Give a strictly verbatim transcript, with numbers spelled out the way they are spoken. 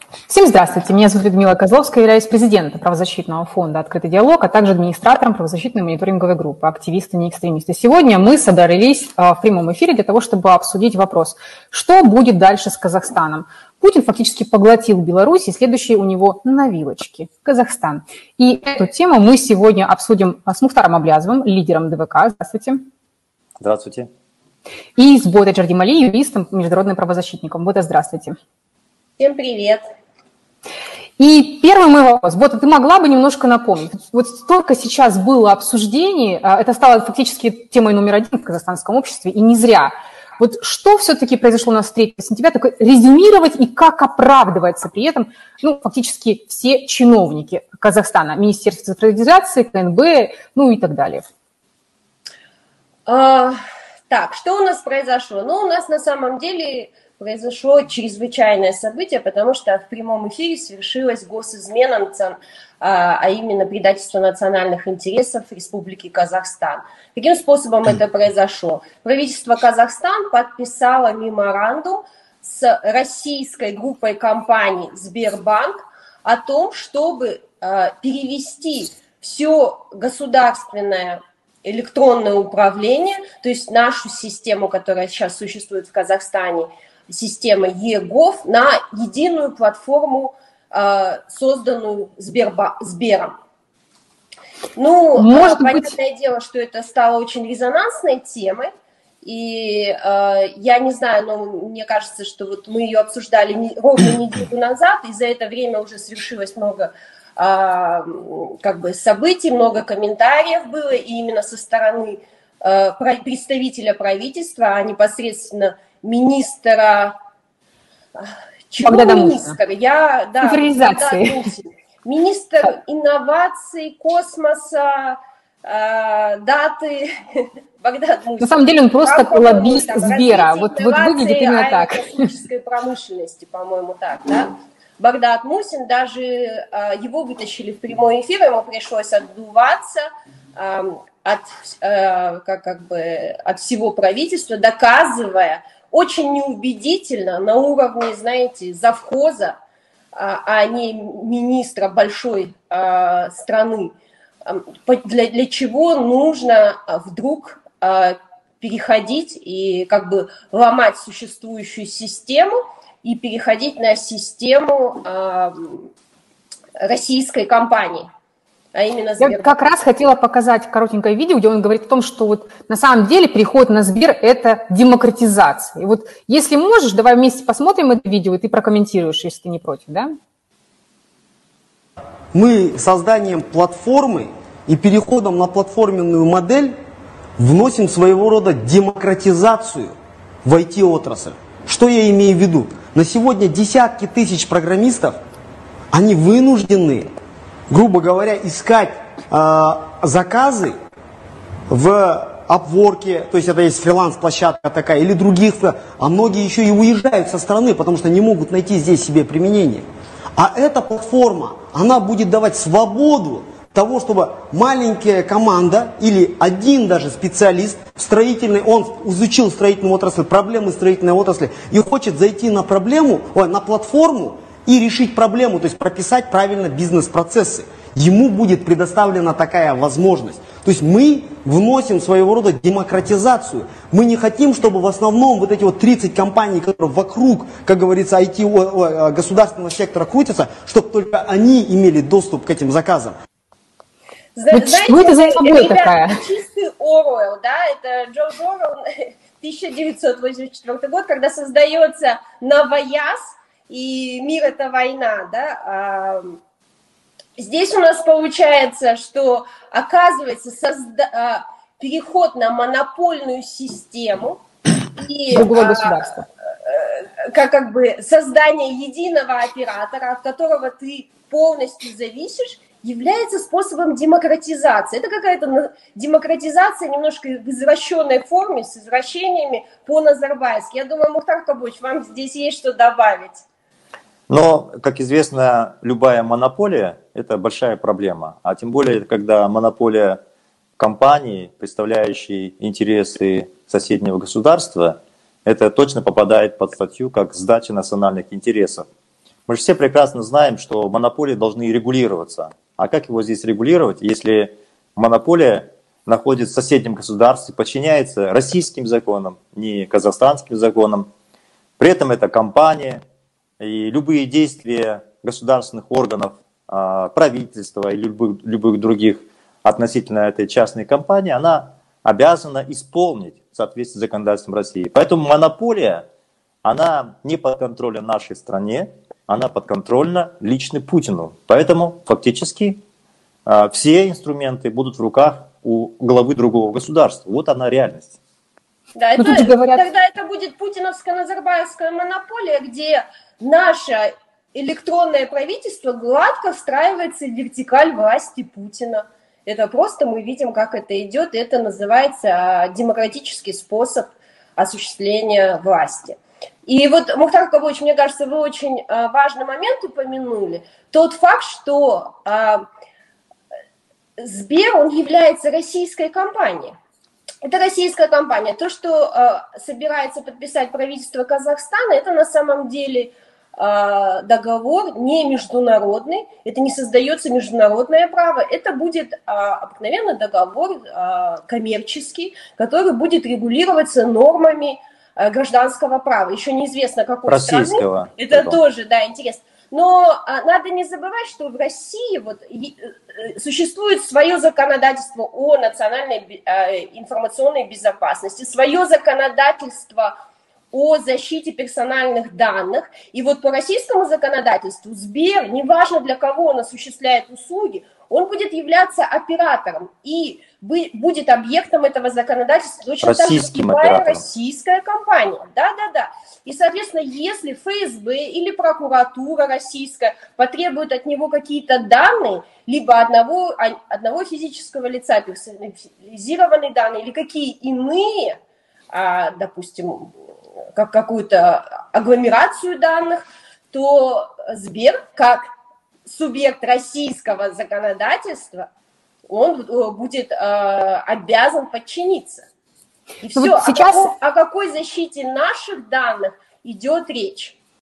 Всем здравствуйте, меня зовут Людмила Козловская, являюсь президентом правозащитного фонда «Открытый диалог», а также администратором правозащитной мониторинговой группы «Активисты, не экстремисты». Сегодня мы собрались в прямом эфире для того, чтобы обсудить вопрос, что будет дальше с Казахстаном. Путин фактически поглотил Беларусь, и следующий у него на вилочке – Казахстан. И эту тему мы сегодня обсудим с Мухтаром Аблязовым, лидером ДВК. Здравствуйте. Здравствуйте. И с Ботой Джардимали, юристом, международным правозащитником. Бота, здравствуйте. Всем привет. И первый мой вопрос. Бота, ты могла бы немножко напомнить? Вот столько сейчас было обсуждений, это стало фактически темой номер один в казахстанском обществе, и не зря. Вот что все-таки произошло на третьего сентября, только резюмировать и как оправдывается при этом, ну, фактически все чиновники Казахстана, Министерство цифровизации, КНБ, ну и так далее. А, так, что у нас произошло? Ну, у нас на самом деле произошло чрезвычайное событие, потому что в прямом эфире свершилась госизмена, а именно предательство национальных интересов Республики Казахстан. Каким способом это произошло? Правительство Казахстана подписало меморандум с российской группой компаний Сбербанк о том, чтобы перевести все государственное электронное управление, то есть нашу систему, которая сейчас существует в Казахстане, система e-gov, на единую платформу, созданную Сберба, Сбером. Ну, Может понятное быть... дело, что это стало очень резонансной темой, и э, я не знаю, но мне кажется, что вот мы ее обсуждали не, ровно неделю назад, и за это время уже свершилось много э, как бы событий, много комментариев было, и именно со стороны э, представителя правительства, а непосредственно министра... Чего министр? Я, да, министр инноваций, космоса, э, даты, Багдад Мусин. На самом деле он просто как лоббист там, Сбера, вот, вот выглядит именно так. Космической промышленности, по-моему, так, да? Багдад Мусин, даже э, его вытащили в прямой эфир, ему пришлось отдуваться э, от, э, как, как бы, от всего правительства, доказывая, очень неубедительно на уровне, знаете, завхоза, а не министра большой а, страны, для, для чего нужно вдруг а, переходить и как бы ломать существующую систему и переходить на систему а, российской компании. А именно Сбер. Я как раз хотела показать коротенькое видео, где он говорит о том, что вот на самом деле переход на Сбер – это демократизация. И вот если можешь, давай вместе посмотрим это видео, и ты прокомментируешь, если ты не против, да? Мы созданием платформы и переходом на платформенную модель вносим своего рода демократизацию в ай ти-отрасль. Что я имею в виду? На сегодня десятки тысяч программистов, они вынуждены, грубо говоря, искать э, заказы в Upwork, то есть это есть фриланс-площадка такая, или других, а многие еще и уезжают со страны, потому что не могут найти здесь себе применение. А эта платформа, она будет давать свободу того, чтобы маленькая команда или один даже специалист в строительной, он изучил строительную отрасль, проблемы строительной отрасли и хочет зайти на проблему, ой, на платформу, и решить проблему, то есть прописать правильно бизнес-процессы. Ему будет предоставлена такая возможность. То есть мы вносим своего рода демократизацию. Мы не хотим, чтобы в основном вот эти вот тридцать компаний, которые вокруг, как говорится, ай ти государственного сектора крутятся, чтобы только они имели доступ к этим заказам. Знаете, что это за собой такая? Чистый Оруэлл, да, это Джордж Оруэлл, тысяча девятьсот восемьдесят четвёртый год, когда создается новояз, и мир – это война, да. Здесь у нас получается, что, оказывается, созда... переход на монопольную систему и государства. Как, как бы создание единого оператора, от которого ты полностью зависишь, является способом демократизации. Это какая-то демократизация немножко в извращенной форме, с извращениями по-назарбайски. Я думаю, Мухтар Кабуч, вам здесь есть что добавить? Но, как известно, любая монополия – это большая проблема. А тем более, когда монополия компании, представляющей интересы соседнего государства, это точно попадает под статью как сдача национальных интересов. Мы же все прекрасно знаем, что монополии должны регулироваться. А как его здесь регулировать, если монополия находится в соседнем государстве, подчиняется российским законам, не казахстанским законам. При этом это компания, и любые действия государственных органов, правительства или любых, любых других относительно этой частной компании, она обязана исполнить в соответствии с законодательством России. Поэтому монополия, она не под контролем нашей стране, она подконтрольна лично Путину. Поэтому фактически все инструменты будут в руках у главы другого государства. Вот она реальность. Да, это, говорят... Тогда это будет путиновско-назарбаевская монополия, где наше электронное правительство гладко встраивается в вертикаль власти Путина. Это просто мы видим, как это идет, и это называется демократический способ осуществления власти. И вот, Мухтар Кабулович, мне кажется, вы очень важный момент упомянули. Тот факт, что Сбер, он является российской компанией. Это российская компания. То, что э, собирается подписать правительство Казахстана, это на самом деле э, договор не международный, это не создается международное право, это будет э, обыкновенный договор э, коммерческий, который будет регулироваться нормами э, гражданского права. Еще неизвестно, какой российского страны. Это такого. Тоже, да, интересно. Но а, надо не забывать, что в России вот, и, э, существует свое законодательство о национальной э, информационной безопасности, свое законодательство о защите персональных данных. И вот по российскому законодательству Сбер, неважно для кого он осуществляет услуги, он будет являться оператором и будет объектом этого законодательства точно так же, как любая российская компания. Да, да, да. И, соответственно, если эф эс бэ или прокуратура российская потребует от него какие-то данные, либо одного, одного физического лица, персонализированные данные, или какие иные, допустим, как какую-то агломерацию данных, то Сбер, как субъект российского законодательства, он будет э, обязан подчиниться. И все. Вот сейчас... о, какой, о какой защите наших данных идет речь?